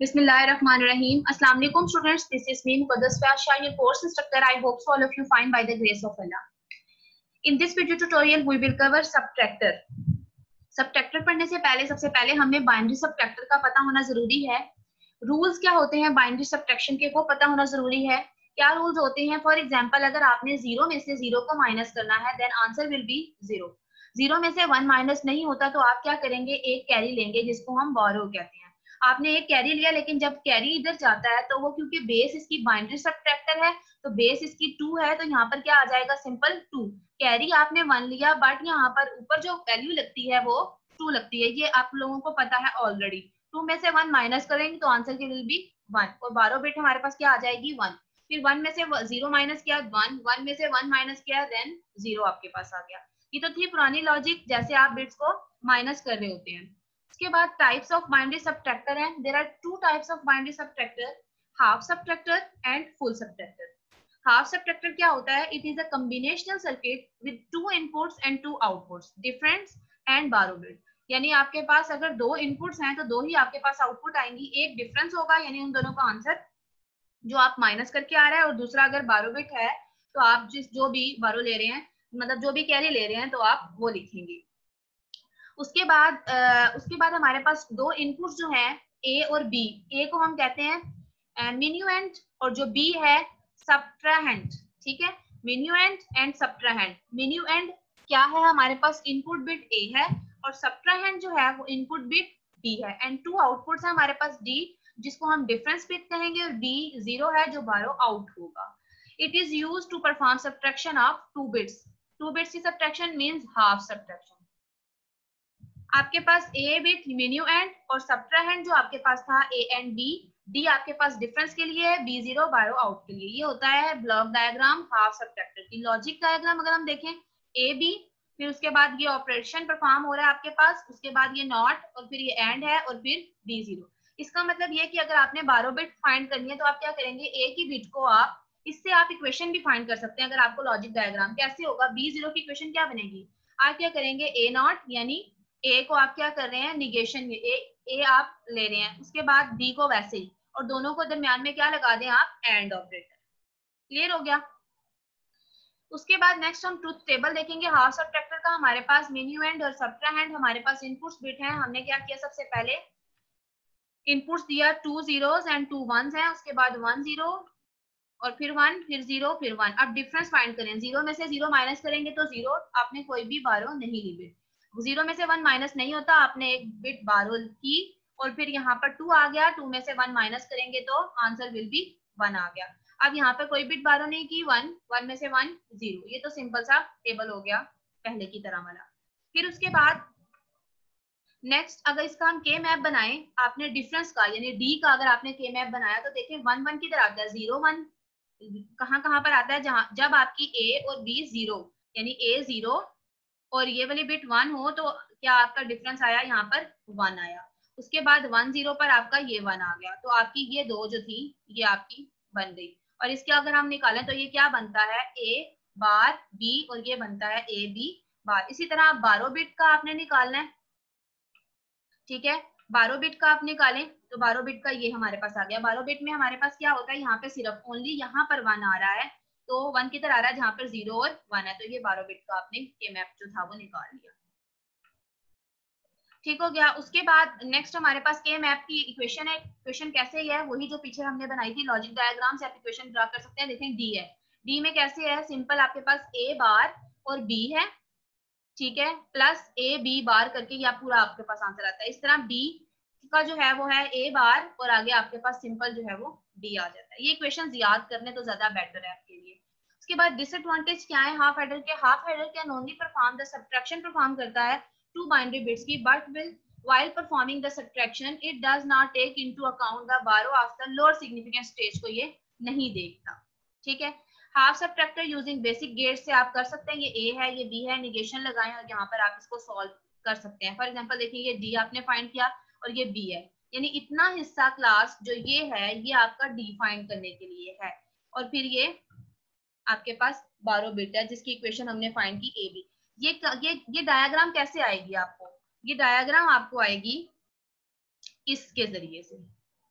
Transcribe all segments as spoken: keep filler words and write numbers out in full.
Bismillahirrahmanirrahim. Assalamu alaikum students. This is me Muqaddas Fasha, your course instructor. I hope so all of you fine by the grace of Allah. In this video tutorial we will cover subtractor. Subtractor पढ़ने से पहले सबसे पहले हमें binary subtractor का पता होना जरूरी है. रूल्स क्या होते हैं बाइनरी सबट्रैक्शन के वो पता होना जरूरी है. क्या रूल्स होते हैं? फॉर एग्जांपल अगर आपने जीरो में से जीरो को माइनस करना है then answer will be zero. Zero में से वन माइनस नहीं होता तो आप क्या करेंगे? एक कैरी लेंगे जिसको हम बोरो कहते हैं. आपने एक कैरी लिया लेकिन जब कैरी इधर जाता है तो वो क्योंकि बेस इसकी बाइनरी सबट्रैक्टर है तो बेस इसकी टू है तो यहाँ पर क्या आ जाएगा? Simple two. कैरी आपने वन लिया बट यहाँ पर ऊपर जो वैल्यू लगती है वो टू लगती है. ये आप लोगों को पता है ऑलरेडी. टू में से वन माइनस करेंगे तो आंसर की विल बी वन और बारह बिट हमारे पास क्या आ जाएगी? वन. फिर वन में से जीरो माइनस किया वन, वन में से वन माइनस किया देन जीरो आपके पास आ गया. ये तो थी पुरानी लॉजिक जैसे आप बिट्स को माइनस कर रहे होते हैं. इसके बाद टाइप्स ऑफ बाइनरी सबट्रैक्टर हैं. There are two types of binary subtractor, half subtractor and full subtractor. Half subtractor क्या होता है? It is a combinational circuit with two inputs and two outputs, difference and borrow bit. यानी आपके पास अगर दो inputs हैं तो दो ही आपके पास आउटपुट आएंगी. एक डिफरेंस होगा यानी उन दोनों का आंसर जो आप माइनस करके आ रहा है और दूसरा अगर बारो बिट है तो आप जिस जो भी बारो ले रहे हैं मतलब जो भी कैरी ले रहे हैं तो आप वो लिखेंगे. उसके बाद आ, उसके बाद हमारे पास दो इनपुट्स जो हैं ए और बी. ए को हम कहते हैं मिन्यूएंड और जो बी है सबट्राहेंड. ठीक है, मिन्यूएंड एंड सबट्राहेंड. मिन्यूएंड क्या है? हमारे पास इनपुट बिट ए है और सबट्राहेंड जो है वो इनपुट बिट बी है एंड टू आउटपुट्स है हमारे पास डी जिसको हम डिफरेंस बिट कहेंगे और बी जीरो है जो बारो आउट होगा. It is used to perform subtraction of two bits. Two bits की सबट्रैक्शन मींस हाफ सबट्रैक्शन. आपके पास ए बिट मिन्यूएंड और सबट्राहेंड जो आपके पास था ए एंड बी. डी आपके पास डिफरेंस के लिए है, बी जीरो बारो आउट के लिए. ये होता है ब्लॉक डायग्राम हाफ सबट्रैक्टर की. लॉजिक डायग्राम अगर हम देखें ए बी, फिर उसके बाद ये ऑपरेशन परफॉर्म हो रहा है आपके पास, उसके बाद ये नॉट और फिर ये एंड है और फिर बी जीरो. इसका मतलब ये कि अगर आपने बारो बिट फाइंड करनी है तो आप क्या करेंगे? ए की बिट को आप इससे आप इक्वेशन भी फाइंड कर सकते हैं. अगर आपको लॉजिक डायग्राम कैसे होगा, बी जीरो की इक्वेशन क्या बनेगी? आप क्या करेंगे? ए नॉट यानी ए को आप क्या कर रहे हैं? निगेशन. ए ए आप ले रहे हैं. उसके बाद बी को वैसे ही और दोनों को दरमियान में क्या लगा दें आप? And operator. क्लियर हो गया? उसके बाद नेक्स्ट हम ट्रुथ टेबल देखेंगे हाफ सबट्रैक्टर का. हमारे पास मिन्यूएंड और सबट्राहेंड हमारे पास इनपुट्स बिट हैं. हमने क्या किया? सबसे पहले इनपुट्स दिया two zeros and two ones हैं. उसके बाद वन जीरो और फिर वन फिर जीरो फिर वन. अब डिफरेंस फाइंड करें. जीरो में से जीरो माइनस करेंगे तो जीरो. आपने कोई भी बारो नहीं ली बिट. जीरो में से वन माइनस नहीं होता, आपने एक बिट बारो की और फिर यहाँ पर टू आ गया. टू में से वन माइनस करेंगे तो आंसर विल बी वन आ गया. अब यहाँ पर कोई बिट बारो नहीं की. वन वन में से वन जीरो. ये तो सिंपल सा टेबल हो गया पहले की तरह वाला. फिर उसके बाद नेक्स्ट अगर इसका हम के मैप बनाएं, आपने डिफरेंस का यानी डी का अगर आपने के मैप बनाया तो देखें वन वन किधर आता है? जीरो वन कहाँ कहाँ पर आता है? जहाँ जब आपकी ए और बी जीरो यानी ए जीरो और ये वाली बिट वन हो तो क्या आपका डिफरेंस आया? यहाँ पर वन आया. उसके बाद वन जीरो पर आपका ये वन आ गया तो आपकी ये दो जो थी ये आपकी बन गई. और इसके अगर हम निकालें तो ये क्या बनता है? ए बार बी और ये बनता है ए बी बार. इसी तरह आप बारो बिट का आपने निकालना है. ठीक है, बारो बिट का आप निकालें तो बारो बिट का ये हमारे पास आ गया. बारो बिट में हमारे पास क्या होता है? यहाँ पे सिर्फ ओनली यहाँ पर वन आ रहा है तो वन किधर आ रहा है? जहाँ पर जीरो और वन है. तो ये बारो बिट का आपने के मैप जो था वो निकाल लिया. ठीक हो गया. उसके बाद नेक्स्ट हमारे पास के मैप की इक्वेशन है. इक्वेशन कैसे है? वही जो पीछे हमने बनाई थी लॉजिक डायग्राम से आप इक्वेशन ड्रा कर सकते हैं. देखें डी है. डी में कैसे है? सिंपल आपके पास ए बार और बी है. ठीक है, प्लस ए बी बार करके या पूरा आपके पास आंसर आता है. इस तरह बी का जो है वो है ए बार और आगे आपके पास सिंपल जो है वो डी आ जाता है. ये इक्वेशंस याद करने तो ज्यादा बेटर है आपके लिए. उसके बाद डिसएडवांटेज क्या है हाफ एडर के? Half adder can only perform the subtraction perform करता है टू बाइनरी बिट्स की but will while performing the subtraction it does not take into account the borrow of the lower significance stage को ये नहीं देखता. ठीक है, half subtractor using basic gate से आप कर सकते हैं. ये ए है ये बी है, निगेशन लगाएं और यहाँ पर आप इसको सॉल्व कर सकते हैं. फॉर एग्जांपल देखिए ये डी आपने फाइंड किया और ये बी है यानी इतना हिस्सा क्लास जो ये है ये आपका डी फाइंड करने के लिए है और फिर ये आपके पास बारो बिट है जिसकी इक्वेशन हमने फाइंड की ए बी. ये ये ये डायग्राम कैसे आएगी आपको? ये डायग्राम आपको आएगी इसके जरिए से.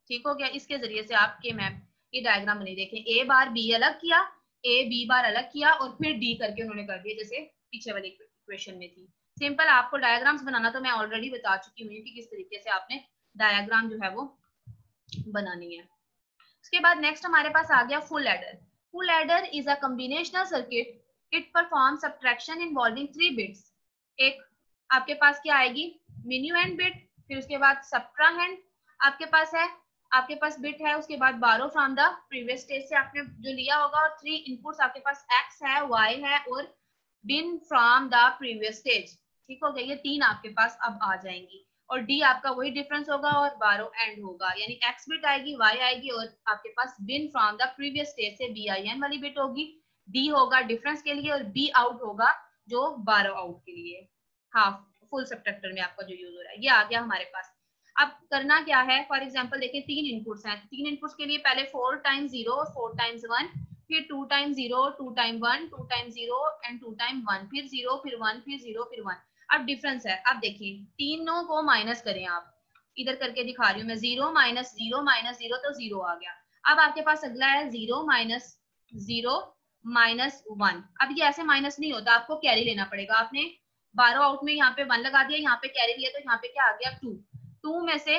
ठीक हो गया। इसके जरिए से आप के मैप की डायग्राम बनी। देखें ए बार बी अलग किया, ए बी बार अलग किया और फिर डी करके उन्होंने कर दिया जैसे पीछे वाली इक्वेशन में थी। सिंपल। आपको डायग्राम्स बनाना तो मैं ऑलरेडी बता चुकी हूँ कि किस तरीके से आपने डायग्राम जो है वो बनानी है। उसके बाद नेक्स्ट हमारे पास आ गया full adder. Full adder is a combinational circuit, it perform subtraction involving three bits. एक आपके पास क्या आएगी, मिन्यूएंड बिट, फिर उसके बाद सब्ट्राहेंड आपके पास है, आपके पास बिट है, उसके बाद बारो फ्रॉम द प्रीवियस स्टेज से आपने जो लिया होगा, और थ्री इनपुट्स आपके पास एक्स है, वाई है और bin from the previous stage. ठीक हो गया। ये तीन आपके पास अब आ जाएंगी और डी आपका वही डिफरेंस होगा और बारो एंड होगा, यानी एक्स बिट आएगी, वाई आएगी और आपके पास bin from the previous stage से बी आई एन वाली बिट होगी। डी होगा डिफरेंस के लिए और बी आउट होगा जो बारो आउट के लिए, हाफ फुल सब्ट्रैक्टर में आपका जो यूज हो रहा है। ये आ गया हमारे पास। अब करना क्या है, फॉर एग्जांपल देखिए तीन इनपुट्स हैं, तीन इनपुट्स के लिए पहले फोर टाइम्स जीरो और फोर टाइम्स वन, फिर two time zero, two time one, two time zero and two time one, फिर जीरो, फिर वन, फिर जीरो, फिर वन। अब डिफरेंस है, अब देखिए तीनों को माइनस करें, आप इधर करके दिखा रही हूँ मैं, zero minus zero minus zero तो जीरो आ गया। अब आपके पास अगला है zero minus zero minus one. अब ये ऐसे माइनस नहीं होता, आपको कैरी लेना पड़ेगा। आपने बारो आउट में यहाँ पे वन लगा दिया, यहाँ पे कैरी लिया, तो यहाँ पे क्या आ गया टू। टू में से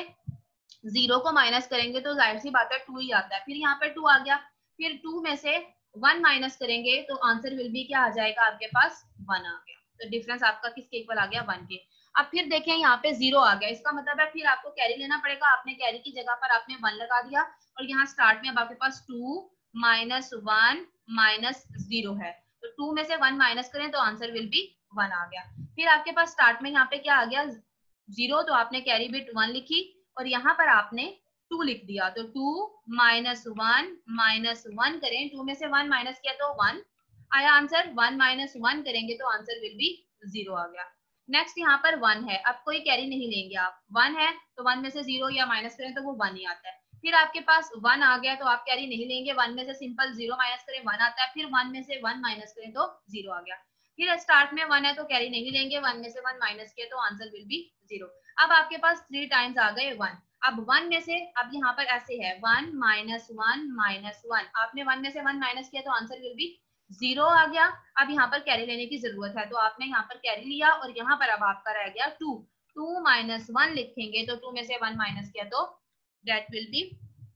जीरो को माइनस करेंगे तो जाहिर सी बात है टू ही आता है, फिर यहाँ पे टू आ गया, फिर टू में से वन माइनस करेंगे तो आंसर विल बी क्या आ जाएगा आपके पास, वन आ गया। तो डिफरेंस आपका किसके इक्वल आ गया, वन के। अब फिर देखें यहाँ पे जीरो आ गया, इसका मतलब है फिर आपको कैरी लेना पड़ेगा। आपने कैरी की जगह पर आपने वन लगा दिया और यहाँ स्टार्ट में अब आपके पास two minus one minus zero है, तो टू में से वन माइनस करें तो आंसर विल बी वन आ गया। फिर आपके पास स्टार्ट में यहाँ पे क्या आ गया, जीरो, तो आपने कैरी बिट वन लिखी और यहाँ पर आपने टू लिख दिया, तो two minus one minus one करें, टू में से वन माइनस किया तो वन आया आंसर, वन माइनस वन करेंगे तो आंसर विल बी जीरो आ गया। नेक्स्ट यहाँ पर वन है, अब कोई कैरी नहीं लेंगे आप, वन है तो वन में से जीरो या माइनस करें तो वो वन ही आता है। फिर आपके पास वन आ गया तो आप कैरी नहीं लेंगे, वन में से सिंपल जीरो माइनस करें वन आता है, फिर वन में से वन माइनस करें तो जीरो आ गया। फिर स्टार्ट में वन है तो कैरी नहीं लेंगे, वन में से वन माइनस किया तो आंसर विल बी जीरो। अब आपके पास थ्री टाइम्स आ गए वन। अब वन में से, अब यहाँ पर ऐसे है one minus one minus one, आपने वन में से वन माइनस किया तो आंसर विल बी जीरो आ गया। अब यहाँ पर कैरी लेने की जरूरत है तो आपने यहाँ पर कैरी लिया और यहाँ पर अब आपका रह गया टू, टू माइनस वन लिखेंगे तो टू में से वन माइनस किया तो दैट विल बी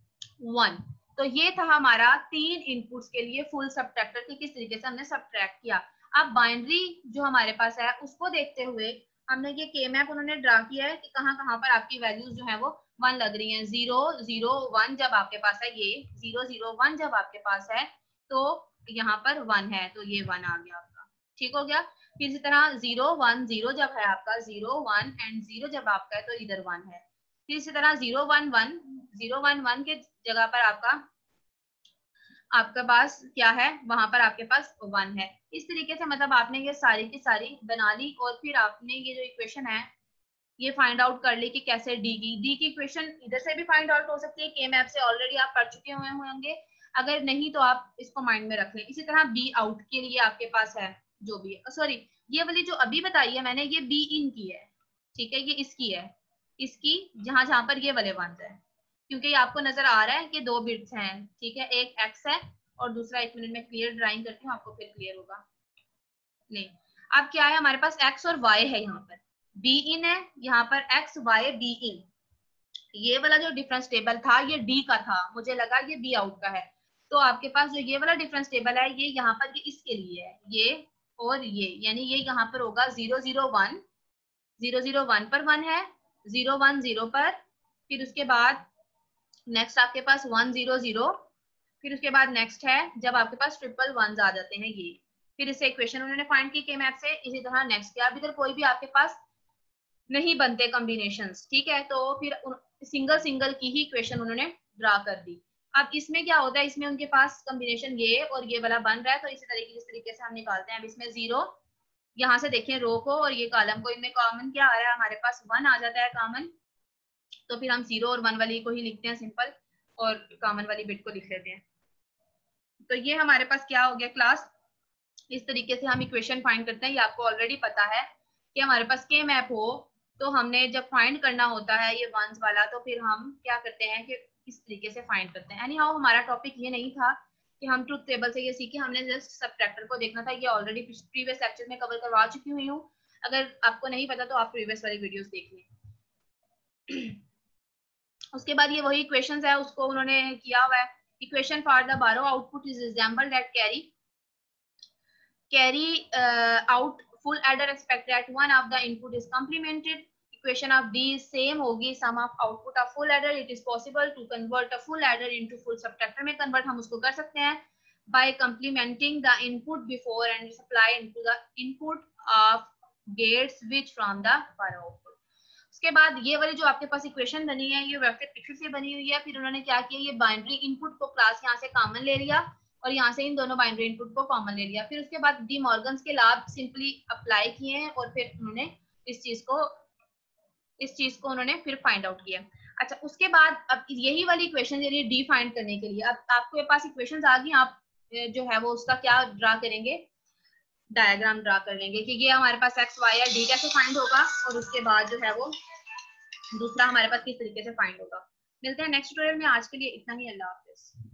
वन। तो ये था हमारा तीन इनपुट्स के लिए फुल सब्ट्रैक्टर की किस तरीके से हमने सब्ट्रैक्ट किया। अब बाइनरी जो हमारे पास है उसको देखते हुए हमने ये के मैप उन्होंने ड्रा किया है कि कहाँ कहाँ पर आपकी वैल्यूज जो है वो वन लग रही हैं। जीरो जीरो वन जब आपके पास है, ये जीरो जीरो वन जब आपके पास है तो यहाँ पर वन है तो ये वन आ गया आपका, ठीक हो गया। फिर इसी तरह जीरो वन जीरो जब है आपका, जीरो वन एंड जीरो जब आपका है तो इधर वन है। फिर इसी तरह zero one one zero one one के जगह पर आपका आपके पास क्या है, वहां पर आपके पास वन है। इस तरीके से मतलब आपने ये सारी की सारी बना ली और फिर आपने ये जो इक्वेशन है ये फाइंड आउट कर ली कि कैसे डी की डी की इक्वेशन इधर से भी फाइंड आउट हो सकती है, के मैप से ऑलरेडी आप पढ़ चुके हुए होंगे, अगर नहीं तो आप इसको माइंड में रख लें। इसी तरह बी आउट के लिए आपके पास है जो भी है, सॉरी ये वाली जो अभी बताई है मैंने ये बी इन की है, ठीक है, ये इसकी है, इसकी जहां जहां पर ये वाले वन है, क्योंकि आपको नजर आ रहा है कि दो बिट्स हैं, ठीक है, एक एक्स है और दूसरा, एक मिनट में क्लियर ड्राइंग करती हूँ आपको फिर क्लियर होगा। नहीं, अब क्या है हमारे पास एक्स और वाई है, यहाँ पर बी इन है, यहाँ पर एक्स वाई बी इन। ये वाला जो डिफरेंस टेबल था ये डी का था, मुझे लगा ये बी आउट का है, तो आपके पास जो ये वाला डिफरेंस टेबल है ये यहाँ पर ये इसके लिए है, ये और ये, यानी ये यहाँ पर होगा zero zero one, zero zero one पर वन है, जीरो वन जीरो पर, फिर उसके बाद नेक्स्ट आपके पास वन जीरो जीरो, फिर उसके बाद नेक्स्ट है जब आपके पास ट्रिपल वन आ जाते हैं ये, फिर इसे इक्वेशन उन्होंने फाइंड की के मैप से। इसी तरह नेक्स्ट क्या, अभी तक कोई भी आपके पास नहीं बनते कॉम्बिनेशंस, ठीक है, तो फिर सिंगल सिंगल की ही इक्वेशन उन्होंने ड्रा कर दी। अब इसमें क्या होता है, इसमें उनके पास कॉम्बिनेशन ये और ये वाला बन रहा है, तो इसी तरीके जिस तरीके से हम निकालते हैं। अब इसमें जीरो, यहाँ से देखें रो को और ये कॉलम को, इनमें कॉमन क्या आ रहा है हमारे पास, वन आ जाता है कॉमन, तो फिर हम जीरो और वन वाली को ही लिखते हैं सिंपल और कॉमन वाली बिट को लिख लेते हैं। तो ये हमारे पास क्या हो गया क्लास, इस तरीके से हम इक्वेशन फाइंड करते हैं। ये आपको ऑलरेडी पता है कि हमारे पास के मैप हो तो हमने जब फाइंड करना होता है ये वंस वाला, तो फिर हम क्या करते हैं कि किस तरीके से फाइंड करते हैं। एनी हाउ हमारा टॉपिक ये नहीं था कि हम ट्रुथ टेबल से ये सीखे, हमने जस्ट सबट्रैक्टर को देखना था। ये ऑलरेडी प्रीवियस लेक्चर में कवर करवा चुकी हुई हूँ, अगर आपको नहीं पता तो आप प्रीवियस वाली वीडियोस देख लें। उसके बाद ये वही इक्वेशंस है, उसको उन्होंने किया हुआ है। Equation for the borrow output is resembled at carry carry uh, out full adder expected at one of the input is complemented. Equation of D is same होगी, sum of output of full adder. It is possible to convert a full adder into full subtractor में convert हम उसको कर सकते हैं by complementing the input before and supply into the input of gate switch from the bar output. उसके बाद ये वाली जो आपके पास इक्वेशन बनी है ये वेक्टर पिक्चर से बनी हुई है। फिर उन्होंने क्या किया, ये बाइनरी इनपुट को क्लास यहाँ से कॉमन ले लिया और यहाँ से इन दोनों बाइनरी इनपुट को कॉमन ले लिया। फिर उसके बाद डी मॉर्गन्स के लॉ सिंपली अप्लाई किए हैं और फिर उन्होंने इस चीज को इस चीज को उन्होंने फिर फाइंड आउट किया। अच्छा, उसके बाद अब यही वाली इक्वेशन यानी डी फाइंड करने के लिए अब आपके पास इक्वेशंस आ गई, आप जो है वो उसका क्या ड्रा करेंगे, डायग्राम ड्रा कर लेंगे कि ये हमारे पास एक्स वाई है, डी कैसे फाइंड होगा और उसके बाद जो है वो दूसरा हमारे पास किस तरीके से फाइंड होगा। मिलते हैं नेक्स्ट ट्यूटोरियल में, आज के लिए इतना ही। अल्लाह हाफिज।